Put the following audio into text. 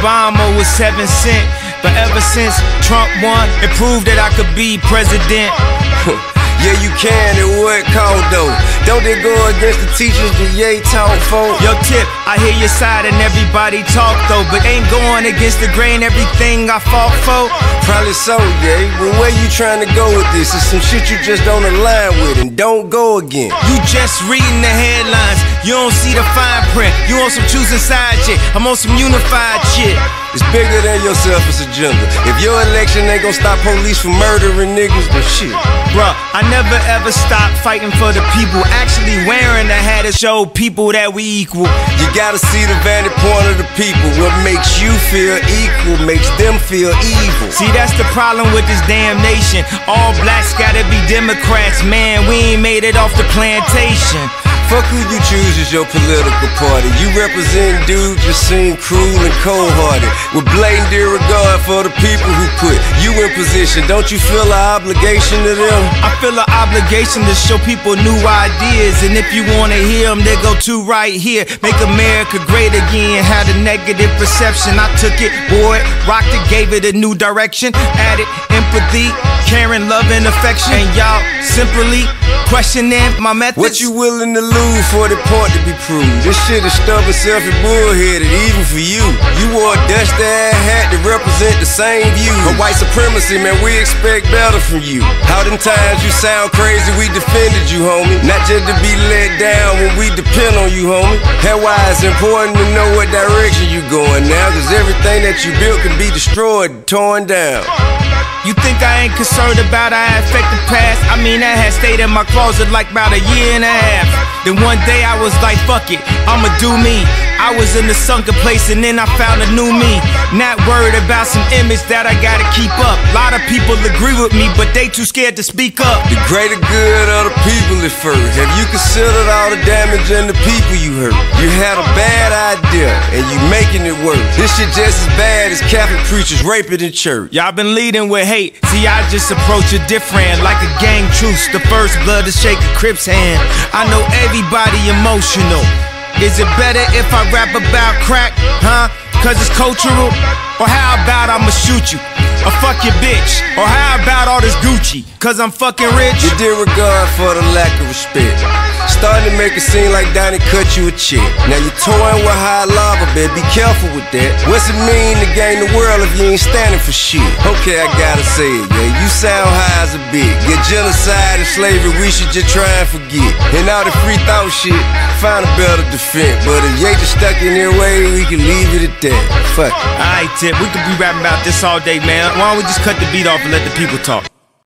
Obama was 7 cents. But ever since Trump won, it proved that I could be president. Yeah, you can, and what called though? Don't they go against the teachers that Ye taught for? Yo, Tip, I hear your side and everybody talk though, but ain't going against the grain, everything I fought for. Probably so, yeah, but where you trying to go with this? It's some shit you just don't align with, and don't go again. You just reading the headlines, you don't see the fine print. You on some choosing side shit, I'm on some unified shit. It's bigger than your selfish agenda. If your election ain't gonna stop police from murdering niggas, then shit. Bruh, I never ever stopped fighting for the people. Actually wearing a hat to show people that we equal. You gotta see the vantage point of the people. What makes you feel equal makes them feel evil. See, that's the problem with this damn nation. All blacks gotta be Democrats. Man, we ain't made it off the plantation. Fuck who you choose as your political party. You represent dudes just seem cruel and cold-hearted, with blatant disregard for the people who put you in position. Don't you feel an obligation to them? I feel an obligation to show people new ideas, and if you wanna hear them, they go to right here. Make America great again. Had a negative perception, I took it, wore it, rocked it, gave it a new direction. Added empathy, caring, love, and affection. And y'all simply questioning my methods. What you willing to lose for the point to be proved? This shit is stubborn, selfish, bullheaded, even for you. You wore a dusty-ass hat to represent the same view. But white supremacy, man, we expect better from you. How them times you sound crazy, we defended you, homie. Not just to be let down when we depend on you, homie. That's why it's important to know what direction you going now, cause everything that you built can be destroyed, torn down. You think I ain't concerned about how I affect the past? I mean, that had stayed in my closet like about a year and a half. Then one day I was like, fuck it, I'ma do me. I was in the sunken place and then I found a new me. Not worried about some image that I gotta keep up. A lot of people agree with me, but they too scared to speak up. The greater good of the people is first. Have you considered all the damage and the people you hurt? You had a bad idea and you making it worse. This shit just as bad as Catholic preachers raping in church. Y'all been leading with hate. See, I just approach it different, like a gang truce. The first blood to shake a Crip's hand. I know everybody emotional. Is it better if I rap about crack, huh? Cause it's cultural? Or how about I'ma shoot you? Or fuck your bitch? Or how about all this Gucci? Cause I'm fucking rich? You disregard for the lack of respect. Starting to make it seem like Donnie cut you a check. Now you're toying with high lava, baby, be careful with that. What's it mean to gain the world if you ain't standing for shit? Okay, I gotta say it, yeah, you sound high as a bitch. Get genocide and slavery, we should just try and forget. And all the free thought shit, find a better defense. But if you ain't just stuck in their way, we can leave it at that. Fuck it. Alright, Tip, we could be rapping about this all day, man. Why don't we just cut the beat off and let the people talk?